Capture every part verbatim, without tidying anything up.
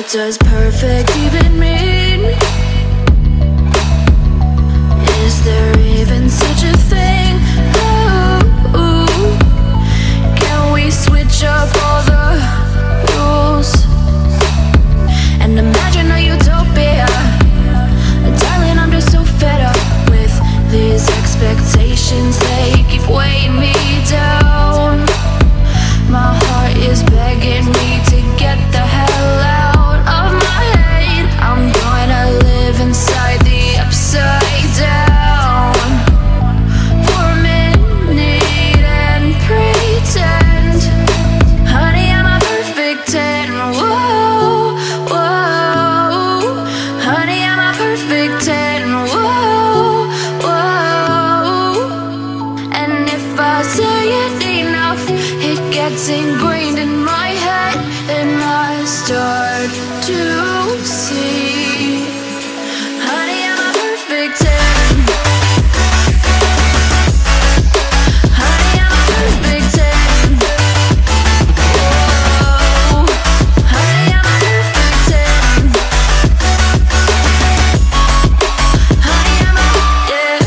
does perfect even mean? Is there even such a thing? Ooh, can we switch up all the rules and imagine a utopia? Darling, I'm just so fed up with these expectations. They keep weighing me down. My heart is begging me to get the hell out of my head. I'm gonna live inside the upside down for a minute and pretend, honey, I'm a perfect ten. Whoa, whoa, honey, I'm a perfect ten. Whoa, whoa, and if I say it enough, it gets ingrained in my head, and I start to see, honey, I'm a perfect ten. Honey, I'm a perfect ten. Whoa, honey, I'm a perfect ten. Honey, I'm a, yeah.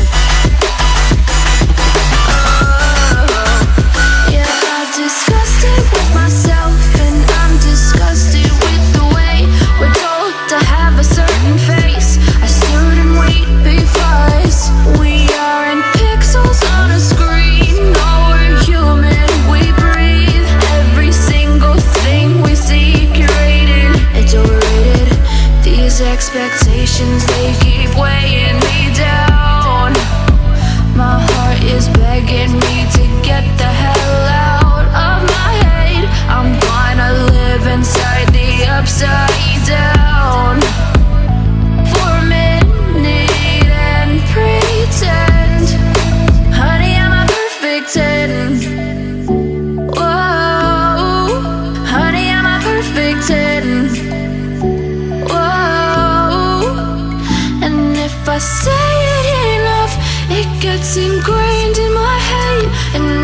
Oh, yeah, I discussed it with myself, and I'm disgusted with the way we're told to have a certain face, a certain weight, because we aren't pixels on a screen. No, we're human, we breathe. Every single thing we see curated, it's overrated. These expectations, they keep weighing me down. My heart is begging me to get the hell out of my head. I'm gonna live inside the upside down for a minute and pretend, honey, I'm a perfect ten. Whoa, honey, I'm a perfect ten. Whoa, and if I say it enough, it gets ingrained in my head, and